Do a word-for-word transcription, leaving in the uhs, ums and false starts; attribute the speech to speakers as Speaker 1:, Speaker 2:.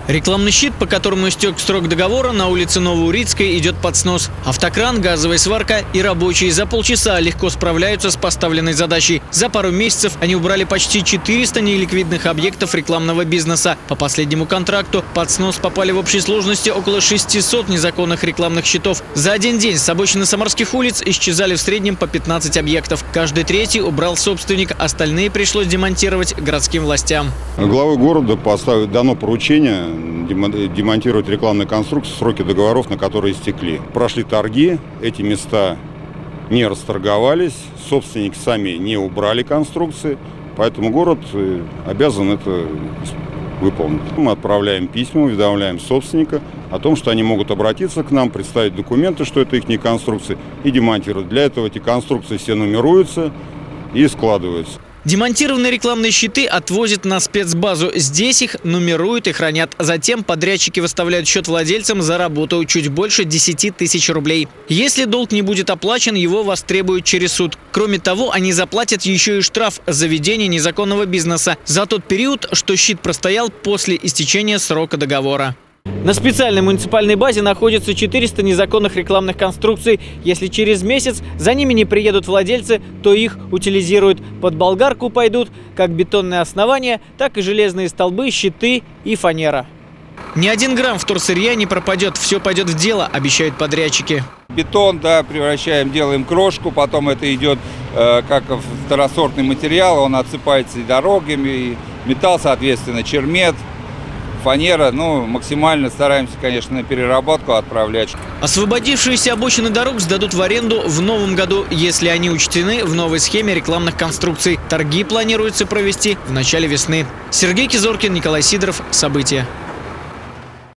Speaker 1: Рекламный щит, по которому истек срок договора, на улице Новоурицкой идет под снос. Автокран, газовая сварка и рабочие за полчаса легко справляются с поставленной задачей. За пару месяцев они убрали почти четыреста неликвидных объектов рекламного бизнеса. По последнему контракту под снос попали в общей сложности около шестисот незаконных рекламных щитов. За один день с обочины самарских улиц исчезали в среднем по пятнадцать объектов. Каждый третий убрал собственник, остальные пришлось демонтировать городским властям.
Speaker 2: Главой города поставить дано поручение демонтировать рекламные конструкции в сроки договоров, на которые истекли. Прошли торги, эти места не расторговались, собственники сами не убрали конструкции, поэтому город обязан это выполнить. Мы отправляем письма, уведомляем собственника о том, что они могут обратиться к нам, представить документы, что это их конструкции, и демонтировать. Для этого эти конструкции все нумеруются и складываются.
Speaker 1: Демонтированные рекламные щиты отвозят на спецбазу. Здесь их нумеруют и хранят. Затем подрядчики выставляют счет владельцам за работу чуть больше десяти тысяч рублей. Если долг не будет оплачен, его востребуют через суд. Кроме того, они заплатят еще и штраф за ведение незаконного бизнеса за тот период, что щит простоял после истечения срока договора. На специальной муниципальной базе находится четыреста незаконных рекламных конструкций. Если через месяц за ними не приедут владельцы, то их утилизируют. Под болгарку пойдут как бетонные основания, так и железные столбы, щиты и фанера. Ни один грамм вторсырья не пропадет, все пойдет в дело, обещают подрядчики.
Speaker 3: Бетон, да, превращаем, делаем крошку, потом это идет э, как второсортный материал, он отсыпается и дорогами, и металл, соответственно, чермет. Фанера, ну, максимально стараемся, конечно, на переработку отправлять.
Speaker 1: Освободившиеся обочины дорог сдадут в аренду в новом году, если они учтены в новой схеме рекламных конструкций. Торги планируется провести в начале весны. Сергей Кизоркин, Николай Сидоров. События.